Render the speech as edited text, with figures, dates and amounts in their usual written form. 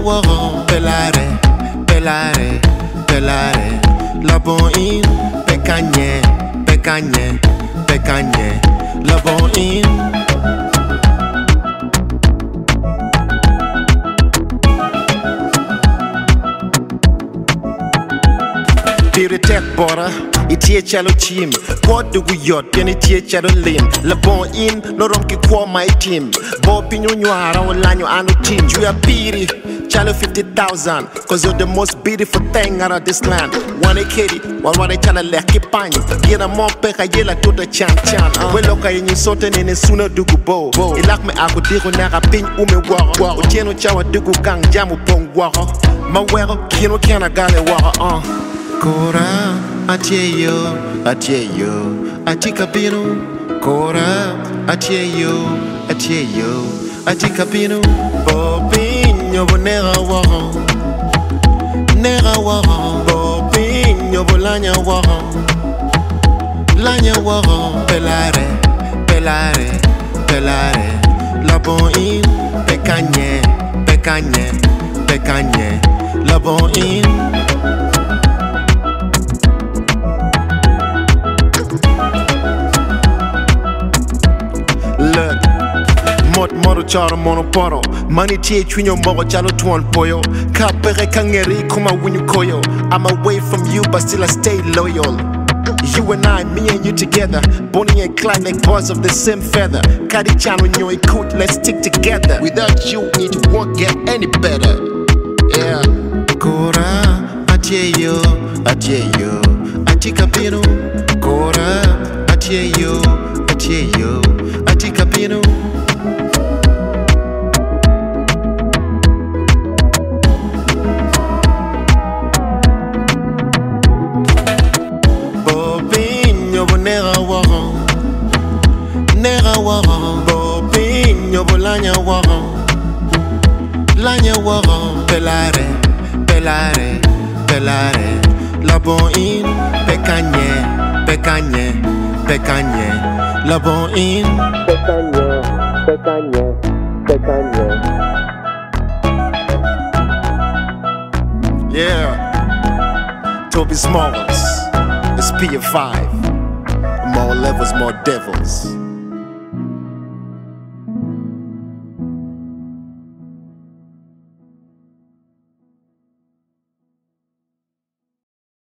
woro, pelare, pelare, pelare. La bon in, pekanye, pekanye, pekanye. La bon in. Pire tech border, itie chalo chim. God do we yot, then itie chalo lim. La bon in, no romki kwa my team. Bo pinyo nyuara olanyo anu team. You are piri, chalo 50,000. Cause you're the most beautiful thing out of this land. One kitty, while what I tell a leki pani. Get a more peka yela to the chan chan. We look at you soten in a sooner dugu bo. Ilak me ako digo naga pin ume wara. Ucheno chawa dugu gang jamu pong wara. Ma wero, kino kiana gale wara. Kora, atieyo, atikabino. Kora, atieyo, atikabino. Bopinyo bo nera wara, bopinyo bo lanya wara, pelare, pelare, pelare. La bon in, pekanye, pekanye, pekanye. La bon in. Moro charo monoporo money tie chwinyo mogo chalo tuon poyo kapere kangeri kuma winyu koyo. I'm away from you but still I stay loyal. You and I, me and you together, Bonnie and Clyde like birds of the same feather. Kadi chan when you're cool, let's stick together. Without you, it won't get any better. Yeah. Kora, atieyo, atikabino. Kora, atieyo, atikabino. Nera wara, bopinyo bo lanya wara, pelare, pelare, pelare. La bon in, pekanye, pekanye, pekanye. La bon in, pekanye, pekanye, pekanye. Yeah, Toobi Smolz, it's PA5. More levels, more devils.